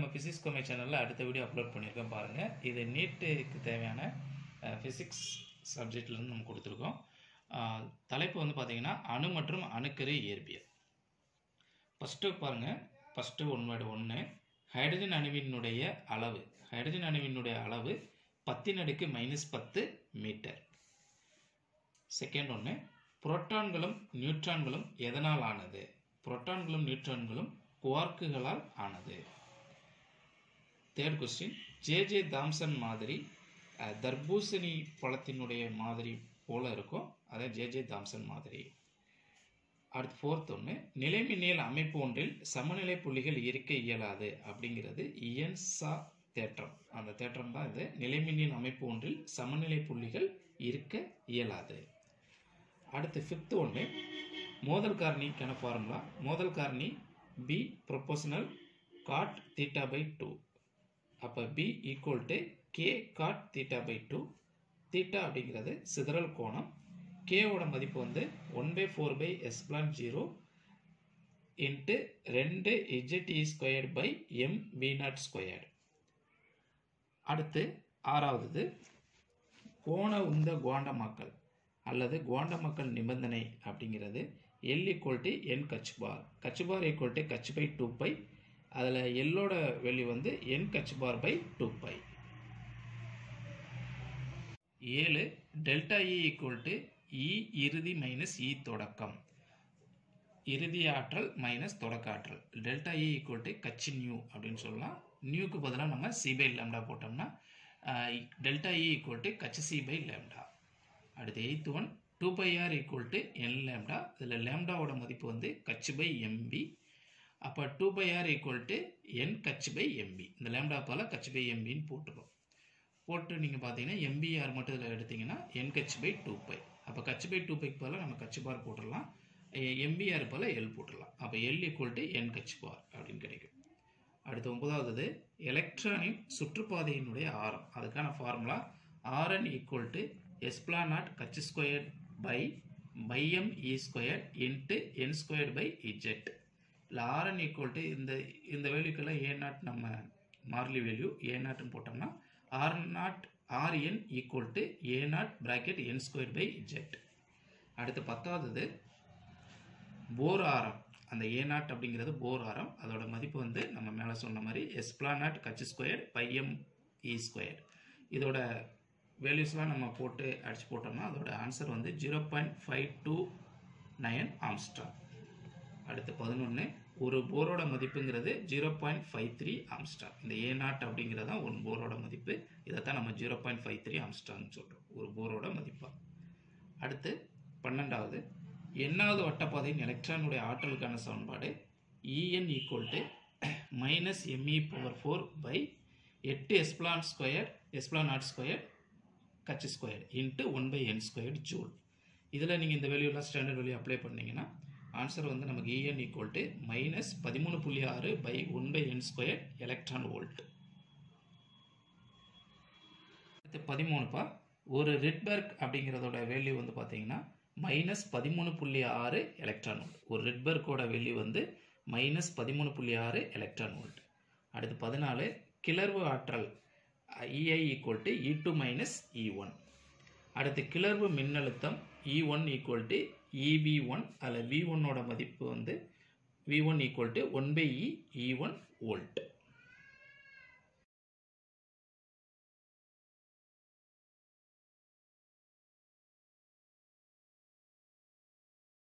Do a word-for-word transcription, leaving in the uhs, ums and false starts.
நம்ம பிசிக்ஸ் கோமே சேனலில் அடுத்த வீடியோ அப்லோட் பண்ணியிருக்கோம் பாருங்கள். இது நீட்டுக்கு தேவையான ஃபிசிக்ஸ் சப்ஜெக்ட்லேருந்து நம்ம கொடுத்துருக்கோம். தலைப்பு வந்து பார்த்திங்கன்னா அணு மற்றும் அணுக்கரு இயற்பியல். ஃபஸ்ட்டு பாருங்கள், ஃபஸ்ட்டு ஒன் வேர்டு ஒன்று, ஹைட்ரஜன் அணுவினுடைய அளவு ஹைட்ரஜன் அணுவினுடைய அளவு பத்தின் அடுக்கு மைனஸ் பத்து மீட்டர். செகண்ட் ஒன்று, புரோட்டான்களும் நியூட்ரான்களும் எதனால் ஆனது? புரோட்டான்களும் நியூட்ரான்களும் குவார்க்குகளால் ஆனது. Third question, J J Thomson மாதிரி தர்பூசணி பழத்தினுடைய மாதிரி போல இருக்கும், அதை ஜே ஜே தாம்சன் மாதிரி. அடுத்து ஃபோர்த் ஒன்று, நிலைமின்னியல் அமைப்பு ஒன்றில் சமநிலை புள்ளிகள் இருக்க இயலாது அப்படிங்கிறது இயன்சா தேற்றம். அந்த தேற்றம் தான் இது. நிலைமின்னியல் அமைப்பு ஒன்றில் சமநிலை புள்ளிகள் இருக்க இயலாது. அடுத்து ஃபிஃப்த் ஒன்று, மோதல் காரணிக்கான ஃபார்முலா. மோதல் காரணி P proportional cot theta by two. அப்போ P equal to K cot theta by two. Theta அப்படிங்கிறது சிதறல் கோணம். கேவோட மதிப்பு வந்து one by four by epsilon zero into ரெண்டு Z E squared by M V naught squared. அடுத்து ஆறாவது, கோண உந்த குவாண்டமாக்கல் அல்லது குவாண்டமாக்கல் நிபந்தனை அப்படிங்கிறது L equal to N Kutch bar. H bar equal to H by two pi. அதில் எல்லோட வேல்யூ வந்து என் கச் பார் பை டூ பை. ஏழு, delta E equal to E இறுதி மைனஸ் இ தொடக்கம். இறுதி ஆற்றல் மைனஸ் தொடக்க ஆற்றல். டெல்டா இ ஈக்குவல் டு கச் நியூ அப்படின்னு சொல்லலாம். நியூக்கு பதிலாக நம்ம சி பை லேம்டா போட்டோம்னா டெல்டா இ ஈக்குவல் டு கச் சி பை லேம்டா. அடுத்து eight one, two by r equal to n lambda. இதில் லேம்டாவோட மதிப்பு வந்து கச் பை எம்பி. அப்போ two by r equal to என் கச் பை எம்பி. இந்த லேம்டா போல் கச் பை எம்பின்னு போட்டுரும். போட்டு நீங்கள் பார்த்தீங்கன்னா எம்பிஆர் மட்டும் இதில் எடுத்திங்கன்னா என் கச் பை டூ பை. அப்போ கச் பை டூ பைக்கு போல் நம்ம கச் பார் போட்டுடலாம். எம்பிஆர் போல் எல் போட்டுடலாம். அப்போ L equal to N Kutch bar அப்படின்னு கிடைக்கும். அடுத்து ஒன்பதாவது, எலக்ட்ரானின் சுற்றுப்பாதையினுடைய ஆரம். அதுக்கான formula r n equal to epsilon naught கச் square by pi m e square into n square by Z. இல்லை ஆர்என் ஈக்குவல் டு இந்த இந்த வேல்யூக்கெல்லாம் ஏ நாட் நம்ம மார்லி வேல்யூ ஏ நாட்னு போட்டோம்னா r naught r n equal to a naught bracket n square by Z. அடுத்து பத்தாவது, போர் ஆரம். அந்த ஏ நாட் அப்படிங்கிறது போர் ஆரம். அதோட மதிப்பு வந்து நம்ம மேலே சொன்ன மாதிரி எஸ்பிளான் நாட் கச் square by m e square. இதோட வேல்யூஸ்லாம் நம்ம போட்டு அடிச்சு போட்டோம்னா அதோட ஆன்சர் வந்து zero point five two nine angstrom. அடுத்து பதினொன்று, ஒரு போரோட மதிப்புங்கிறது zero point five three angstrom. இந்த ஏ நாட் அப்படிங்கிறது தான் ஒன் போரோட மதிப்பு. இதைத்தான் நம்ம zero point five three angstrom சொல்கிறோம், ஒரு போரோட மதிப்பாக. அடுத்து பன்னெண்டாவது, எண்ணாவது வட்டப்பாதையின் எலக்ட்ரானுடைய ஆற்றலுக்கான சமன்பாடு E n equal to minus m e power four by எட்டு epsilon square epsilon naught square கச் square into one by n square joule. இதில் நீங்கள் இந்த வேல்யூலாம் ஸ்டாண்டர்ட் வேல்யூ அப்ளை பண்ணிங்கன்னா ஆன்சர் வந்து நமக்கு இஎன் ஈக்குவல் டு மைனஸ் பதிமூணு புள்ளி ஆறு by one by n square electron volt. அடுத்து பதிமூணுப்பா, ஒரு ரிட்பர்க் அப்படிங்கிறதோட வேல்யூ வந்து பார்த்தீங்கன்னா மைனஸ் பதிமூணு புள்ளி ஆறு எலக்ட்ரான் வோல்ட். ஒரு ரிட்பர்க்கோட வேல்யூ வந்து மைனஸ் பதிமூணு புள்ளி ஆறு எலக்ட்ரான் வோல்ட். அடுத்து பதினாலு, கிளர்வு ஆற்றல் E I equal to E two minus E one. அடுத்து கிளர்வு மின்னழுத்தம் E one equal to E P one. அதில் வி ஒன்னோட மதிப்பு வந்து V one equal to one by E E one volt.